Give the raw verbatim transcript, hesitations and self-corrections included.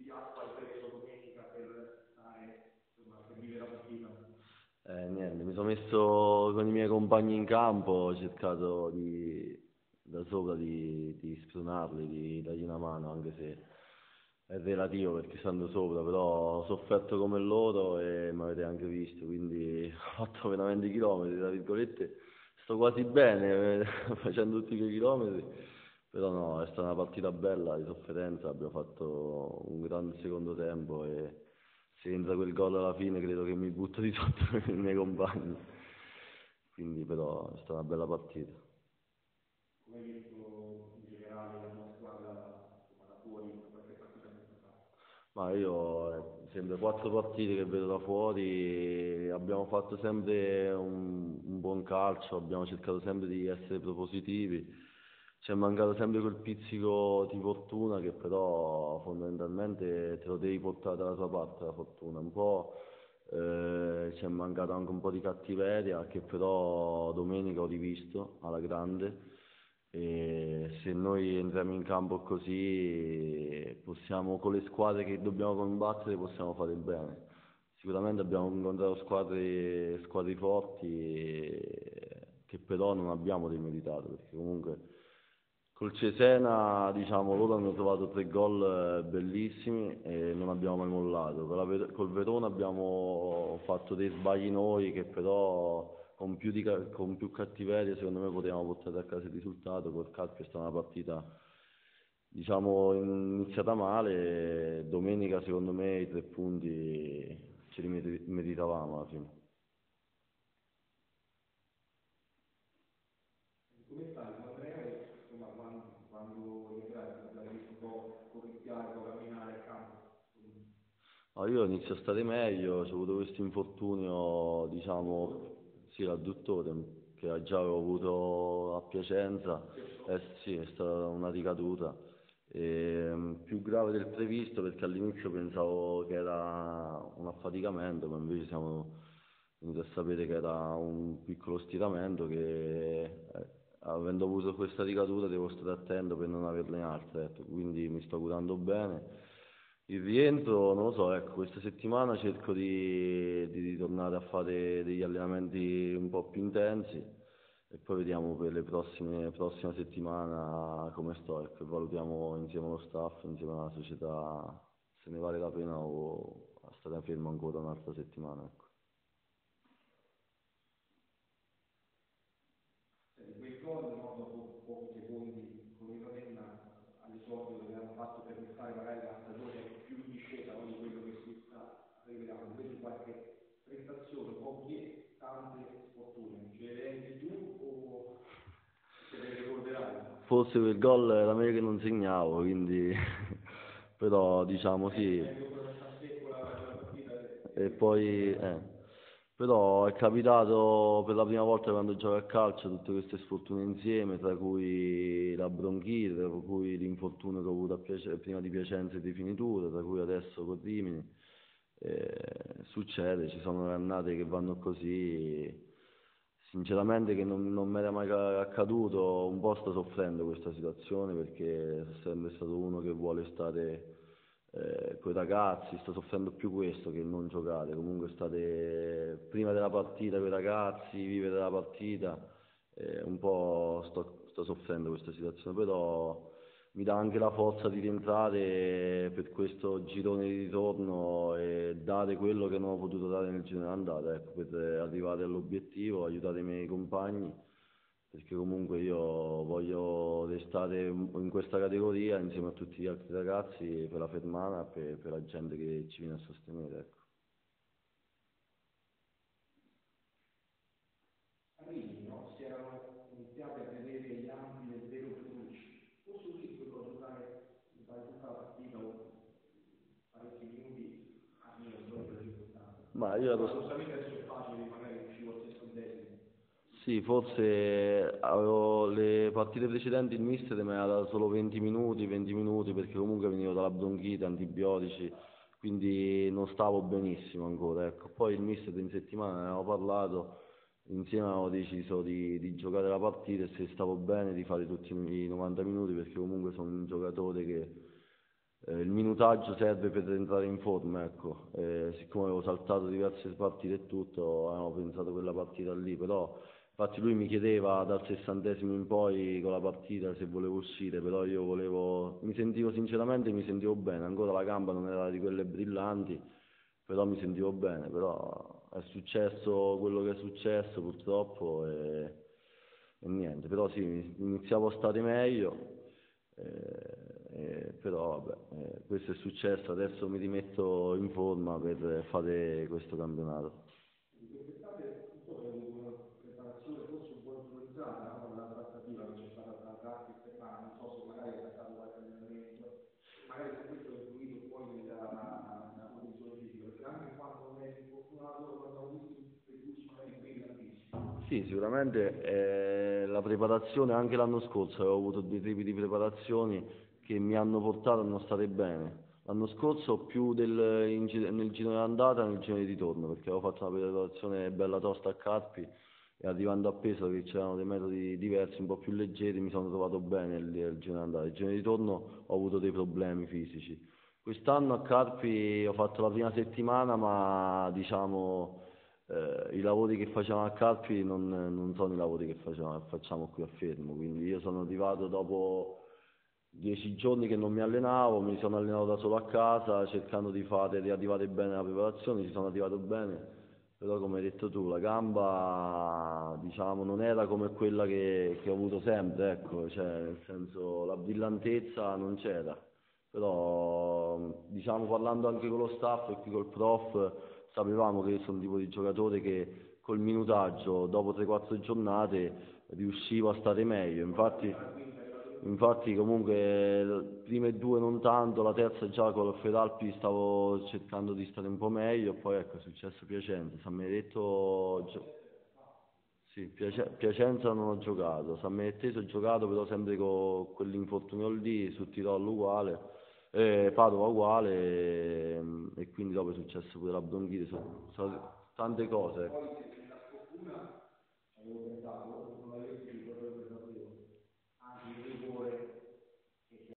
Eh, niente, mi sono messo con i miei compagni in campo, ho cercato di, da sopra di, di spronarli, di dargli una mano, anche se è relativo perché stando sopra, però ho sofferto come loro e mi avete anche visto, quindi ho fatto veramente chilometri, tra virgolette, sto quasi bene eh, facendo tutti quei chilometri, però no, è stata una partita bella di sofferenza, abbiamo fatto un grande secondo tempo e se entra quel gol alla fine credo che mi butto di sotto con i miei compagni, quindi però è stata una bella partita. Ma io eh, sempre quattro partite che vedo da fuori, abbiamo fatto sempre un, un buon calcio, abbiamo cercato sempre di essere propositivi, ci è mancato sempre quel pizzico di fortuna che però fondamentalmente te lo devi portare dalla tua parte la fortuna, un po' eh, ci è mancato anche un po' di cattiveria che però domenica ho rivisto alla grande. E se noi entriamo in campo così, possiamo, con le squadre che dobbiamo combattere, possiamo fare il bene. Sicuramente abbiamo incontrato squadre, squadre forti e- che però non abbiamo demeritato, perché comunque col Cesena, diciamo, loro hanno trovato tre gol eh, bellissimi e non abbiamo mai mollato. Con la Ver- col Verona abbiamo fatto dei sbagli noi che però con più, di ca- con più cattiveria secondo me potevamo portare a casa il risultato. Col Calcio è stata una partita, diciamo, iniziata male. Domenica secondo me i tre punti ce li meriti- meritavamo alla fine. No, io inizio a stare meglio, ho avuto questo infortunio, diciamo, sì, l'adduttore, che già avevo avuto a Piacenza, eh sì, è stata una ricaduta, e, più grave del previsto perché all'inizio pensavo che era un affaticamento, ma invece siamo venuti a sapere che era un piccolo stiramento che, eh, avendo avuto questa ricaduta, devo stare attento per non averne altre, ecco, quindi mi sto curando bene. Il rientro, non lo so, ecco, questa settimana cerco di, di ritornare a fare degli allenamenti un po' più intensi e poi vediamo per le prossime, prossima settimana come sto, ecco, e valutiamo insieme allo staff, insieme alla società se ne vale la pena o stare fermo ancora un'altra settimana, ecco. Forse quel gol era meglio che non segnavo, quindi però diciamo sì. E poi eh. Però è capitato per la prima volta quando gioco a calcio tutte queste sfortune insieme, tra cui la bronchite, tra cui l'infortunio che ho avuto a Piace- prima di Piacenza e di Finitura, tra cui adesso con Rimini. Eh, succede, ci sono le annate che vanno così. Sinceramente che non, non mi era mai ca- accaduto, un po' sto soffrendo questa situazione perché sono sempre stato uno che vuole stare eh, con i ragazzi, sto soffrendo più questo che non giocare, comunque stare prima della partita con i ragazzi, vivere la partita, eh, un po' sto, sto soffrendo questa situazione, però mi dà anche la forza di rientrare per questo girone di ritorno e dare quello che non ho potuto dare nel girone d'andata, ecco, per arrivare all'obiettivo, aiutare i miei compagni, perché comunque io voglio restare in questa categoria insieme a tutti gli altri ragazzi per la Fermana, per, per la gente che ci viene a sostenere, ecco. Ma io ero... Sì, forse avevo le partite precedenti il mister mi aveva dato solo venti minuti, venti minuti perché comunque venivo dalla bronchite, antibiotici, quindi non stavo benissimo ancora, ecco. Poi il mister in settimana ne avevamo parlato, insieme avevamo deciso di, di giocare la partita e se stavo bene di fare tutti i novanta minuti perché comunque sono un giocatore che eh, il minutaggio serve per entrare in forma, ecco. Eh, siccome avevo saltato diverse partite e tutto, avevo pensato quella partita lì, però infatti lui mi chiedeva dal sessantesimo in poi con la partita se volevo uscire, però io volevo, mi sentivo sinceramente, mi sentivo bene, ancora la gamba non era di quelle brillanti, però mi sentivo bene, però è successo quello che è successo purtroppo e, e niente, però sì, iniziavo a stare meglio. Eh, eh, però vabbè, eh, questo è successo, adesso mi rimetto in forma per fare questo campionato. Sì, sicuramente eh, la preparazione, anche l'anno scorso avevo avuto due tipi di preparazioni che mi hanno portato a non stare bene. L'anno scorso più del, in gi- nel giro d'andata e nel giro di ritorno, perché avevo fatto una preparazione bella tosta a Carpi e arrivando a Pesaro che c'erano dei metodi diversi, un po' più leggeri, mi sono trovato bene il, il giro d'andata. Il giro di ritorno ho avuto dei problemi fisici. Quest'anno a Carpi ho fatto la prima settimana, ma diciamo eh, i lavori che facciamo a Carpi non, non sono i lavori che facciamo, facciamo qui a Fermo, quindi io sono arrivato dopo dieci giorni che non mi allenavo, mi sono allenato da solo a casa cercando di fare, di arrivare bene alla preparazione, ci sono arrivato bene, però come hai detto tu, la gamba diciamo non era come quella che, che ho avuto sempre, ecco, cioè nel senso la brillantezza non c'era, però diciamo parlando anche con lo staff e qui col prof sapevamo che sono un tipo di giocatore che col minutaggio dopo tre quattro giornate riuscivo a stare meglio, infatti, infatti comunque le prime due non tanto, la terza già con il Fedalpi stavo cercando di stare un po' meglio, poi ecco è successo Piacenza, San Benedetto, gio- sì, Piace- Piacenza non ho giocato, San Benedetto ho giocato però sempre con quell'infortunio lì, su Tirolo uguale, eh, Padova uguale e, e quindi dopo è successo pure la bronchite, sono, sono tante cose.